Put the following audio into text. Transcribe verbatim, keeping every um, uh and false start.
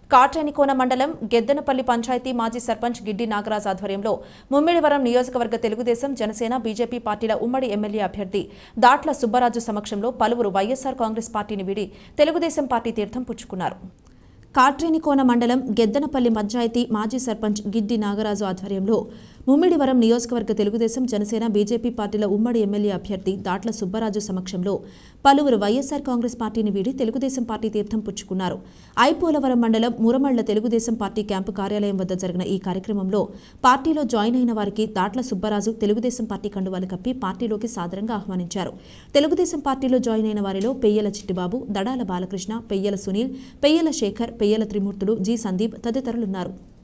కాట్రేనికోన మండలం గెద్దనపల్లి పంచాయతీ మాజీ సర్పంచ్ గిడ్డి నాగరాజ్ ఆధ్వర్యంలో ముమ్మిడివరం నియోజకవర్గ తెలుగుదేశం జనసేన బీజేపీ పార్టీల ఉమ్మడి ఎమ్మెల్యే అభ్యర్థి దాట్ల సుబ్బరాజు సమక్షంలో పలువురు వైఎస్సార్ కాంగ్రెస్ పార్టీని వీడి తెలుగుదేశం పార్టీ తీర్థం పుచ్చుకున్నారు. కాట్రేనికోన మండలం గెద్దనపల్లి పంచాయతీ మాజీ సర్పంచ్ గిడ్డి నాగరాజు ఆధ్వర్యంలో ముమ్మిడివరం నియోజకవర్గ తెలుగుదేశం జనసేన బీజేపీ పార్టీల ఉమ్మడి ఎమ్మెల్యే అభ్యర్థి దాట్ల సుబ్బరాజు సమక్షంలో పలువురు వైఎస్సార్ కాంగ్రెస్ పార్టీని వీడి తెలుగుదేశం పార్టీ తీర్థం పుచ్చుకున్నారు. ఐపోలవరం మండలం మురమళ్ల తెలుగుదేశం పార్టీ క్యాంపు కార్యాలయం వద్ద జరిగిన ఈ కార్యక్రమంలో పార్టీలో జాయిన్ అయిన వారికి దాట్ల సుబ్బరాజు తెలుగుదేశం పార్టీ కండువాలు కప్పి పార్టీలోకి సాదరంగా ఆహ్వానించారు. తెలుగుదేశం పార్టీలో జాయిన్ అయిన వారిలో పెయ్యల చిట్టిబాబు, దడాల బాలకృష్ణ, పెయ్యల సునీల్, పెయ్యల శేఖర్, పెయ్యల త్రిమూర్తులు, జి సందీప్ తదితరులున్నారు.